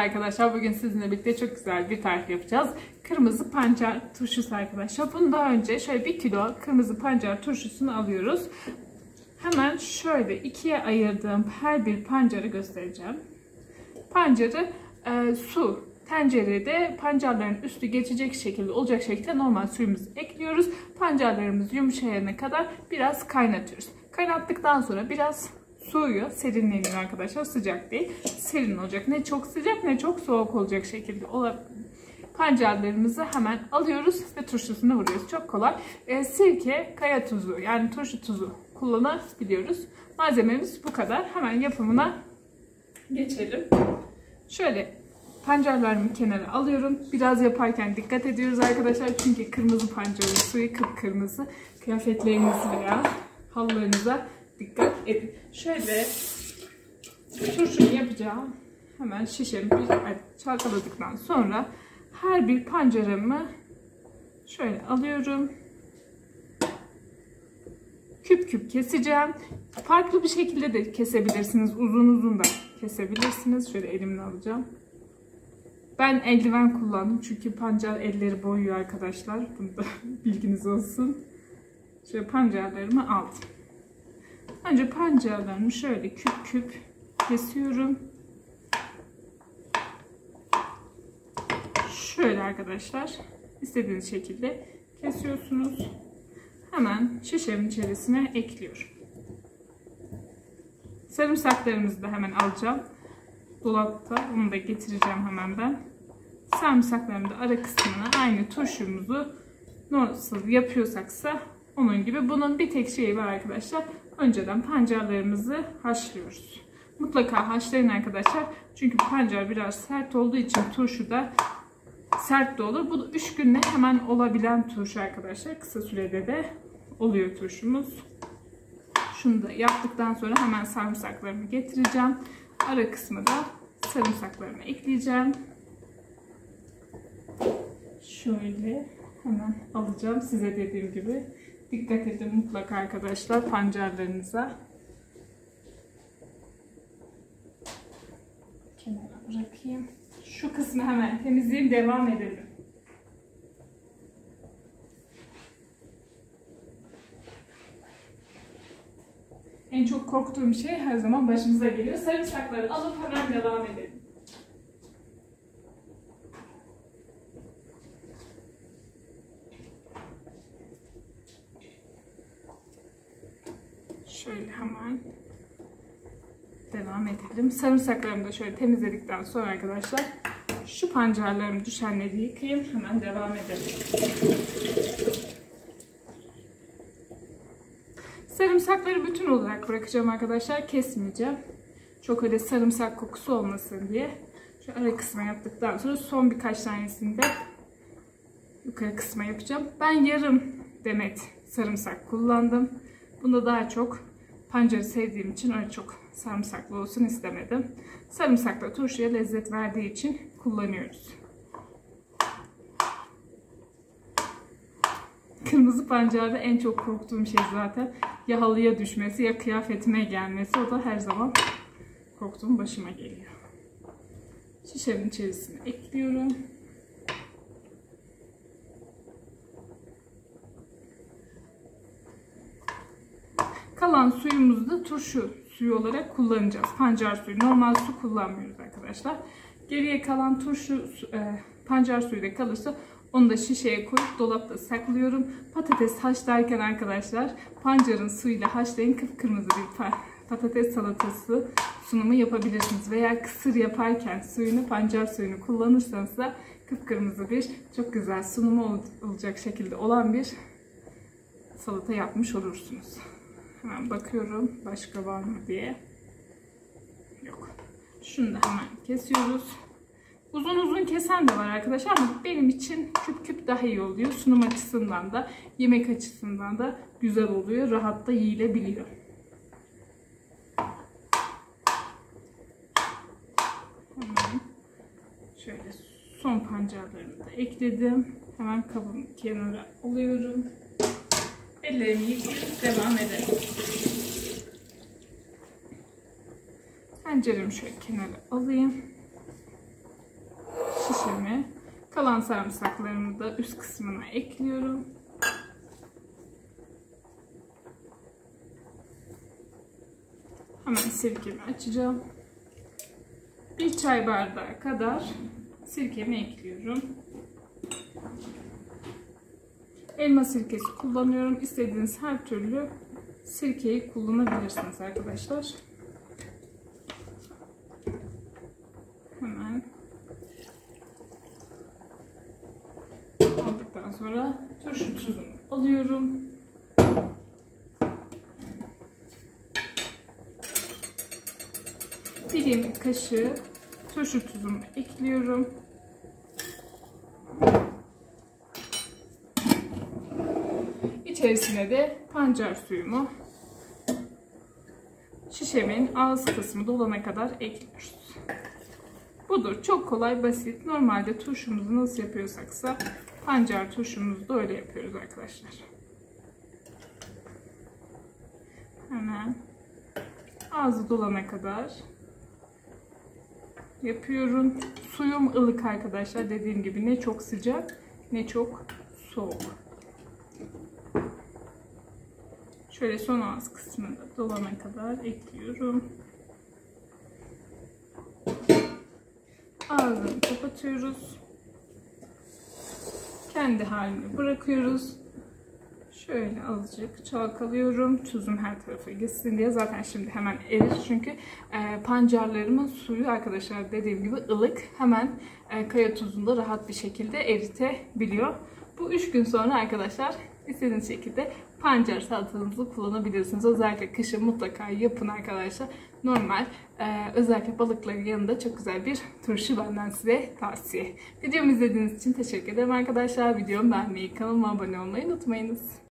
Arkadaşlar bugün sizinle birlikte çok güzel bir tarif yapacağız. Kırmızı pancar turşusu arkadaşlar. Bunu daha önce şöyle 1 kilo kırmızı pancar turşusunu alıyoruz. Hemen şöyle ikiye ayırdığım her bir pancarı göstereceğim. Pancarı su tencerede pancarların üstü geçecek şekilde olacak şekilde normal suyumuzu ekliyoruz. Pancarlarımız yumuşayana kadar biraz kaynatıyoruz. Kaynattıktan sonra biraz soğuyor, serinleniyor arkadaşlar. Sıcak değil, serin olacak. Ne çok sıcak ne çok soğuk olacak şekilde pancarlarımızı hemen alıyoruz ve turşusunu vuruyoruz. Çok kolay. Sirke, kaya tuzu yani turşu tuzu kullanabiliyoruz. Malzememiz bu kadar. Hemen yapımına geçelim. Şöyle pancarlarımı kenara alıyorum. Biraz yaparken dikkat ediyoruz arkadaşlar. Çünkü kırmızı pancarın suyu kıpkırmızı. Kıyafetlerinizi veya halılarınıza dikkat edin. Şöyle turşumu yapacağım. Hemen şişemi çalkaladıktan sonra her bir pancarımı şöyle alıyorum. Küp küp keseceğim. Farklı bir şekilde de kesebilirsiniz. Uzun uzun da kesebilirsiniz. Şöyle elimle alacağım. Ben eldiven kullandım. Çünkü pancar elleri boyuyor arkadaşlar. Bunu da bilginiz olsun. Şöyle pancarlarımı aldım. Önce pancarlarımı şöyle küp küp kesiyorum. Şöyle arkadaşlar istediğiniz şekilde kesiyorsunuz. Hemen şişemin içerisine ekliyorum. Sarımsaklarımızı da hemen alacağım. Dolapta onu da getireceğim hemen ben. Sarımsaklarımı da ara kısmına aynı turşumuzu nasıl yapıyorsaksa onun gibi. Bunun bir tek şeyi var arkadaşlar. Önceden pancarlarımızı haşlıyoruz. Mutlaka haşlayın arkadaşlar. Çünkü pancar biraz sert olduğu için turşu da sert de olur. Bu 3 günde hemen olabilen turşu arkadaşlar. Kısa sürede de oluyor turşumuz. Şunu da yaptıktan sonra hemen sarımsaklarımı getireceğim. Ara kısmı da sarımsaklarımı ekleyeceğim. Şöyle hemen alacağım. Size dediğim gibi dikkat edin mutlaka arkadaşlar pancarlarınıza. Kenara bırakayım. Şu kısmı hemen temizleyip devam edelim. En çok korktuğum şey her zaman başımıza geliyor. Sarımsakları alıp hemen devam edelim. Şöyle hemen devam edelim. Sarımsaklarımı da şöyle temizledikten sonra arkadaşlar şu pancarlarımı düşenleri yıkayayım. Hemen devam edelim. Sarımsakları bütün olarak bırakacağım arkadaşlar. Kesmeyeceğim. Çok öyle sarımsak kokusu olmasın diye. Şu ara kısma yaptıktan sonra son birkaç tanesini de yukarı kısma yapacağım. Ben yarım demet sarımsak kullandım. Bunda daha çok pancarı sevdiğim için öyle çok sarımsaklı olsun istemedim. Sarımsakla turşuya lezzet verdiği için kullanıyoruz. Kırmızı pancarda en çok korktuğum şey zaten ya halıya düşmesi ya kıyafetime gelmesi. O da her zaman korktuğum başıma geliyor. Şişenin içerisine ekliyorum. Kalan suyumuzu da turşu suyu olarak kullanacağız. Pancar suyu. Normal su kullanmıyoruz arkadaşlar. Geriye kalan turşu pancar suyu da kalırsa onu da şişeye koyup dolapta saklıyorum. Patates haşlarken arkadaşlar pancarın suyuyla haşlayın. Kıpkırmızı bir patates salatası sunumu yapabilirsiniz. Veya kısır yaparken pancar suyunu kullanırsanız da kıpkırmızı bir çok güzel sunumu olacak şekilde olan bir salata yapmış olursunuz. Hemen bakıyorum başka var mı diye. Yok. Şunu da hemen kesiyoruz. Uzun uzun kesen de var arkadaşlar ama benim için küp küp daha iyi oluyor. Sunum açısından da yemek açısından da güzel oluyor. Rahat da yiyilebiliyor. Hemen şöyle son pancarlarımı da ekledim. Hemen kabımı kenara alıyorum. Ellerimi yıkayıp devam edelim. Tenceremi şöyle kenara alayım. şişemi, kalan sarımsaklarımı da üst kısmına ekliyorum. Hemen sirkemi açacağım. 1 çay bardağı kadar sirkemi ekliyorum. Elma sirkesi kullanıyorum. İstediğiniz her türlü sirkeyi kullanabilirsiniz arkadaşlar. Hemen aldıktan sonra turşu tuzunu alıyorum. Bir yemek kaşığı turşu tuzumu ekliyorum. İçerisine de pancar suyumu şişemin ağız kısmı dolana kadar ekliyoruz. Budur. Çok kolay, basit. Normalde turşumuzu nasıl yapıyorsaksa pancar turşumuzu da öyle yapıyoruz arkadaşlar. Hemen ağzı dolana kadar yapıyorum. Suyum ılık arkadaşlar. Dediğim gibi ne çok sıcak ne çok soğuk. Şöyle son ağız kısmını dolana kadar ekliyorum. Ağzını kapatıyoruz. Kendi haline bırakıyoruz. Şöyle azıcık çalkalıyorum. Tuzum her tarafa gitsin diye. Zaten şimdi hemen erir. Çünkü pancarlarımın suyu arkadaşlar dediğim gibi ılık. Hemen kaya tuzunda rahat bir şekilde eritebiliyor. Bu 3 gün sonra arkadaşlar istediğiniz şekilde pancar salatanızı kullanabilirsiniz. Özellikle kışın mutlaka yapın arkadaşlar. Normal özellikle balıkların yanında çok güzel bir turşu benden size tavsiye. Videomu izlediğiniz için teşekkür ederim arkadaşlar. Videomu beğenmeyi, kanalıma abone olmayı unutmayınız.